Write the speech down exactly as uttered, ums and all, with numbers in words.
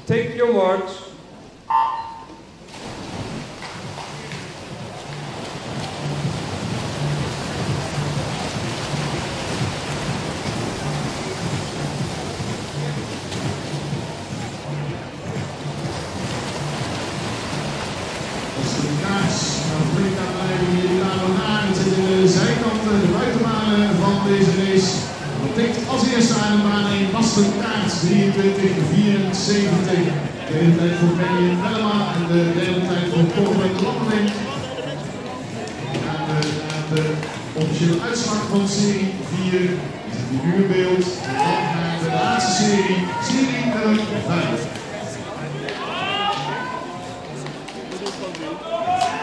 Take your marks. De zijkanten, de buitenbanen van deze race. Dat tikt als eerste aan de baan één Basten Kaart, drieëntwintig vierenzeventig. De tweede tijd voor Benny Bellema en de derde tijd voor Corbin Lammerink. En de, de officiële uitslag van serie vier is het nu in beeld. En dan naar de laatste serie, serie nummer vijf.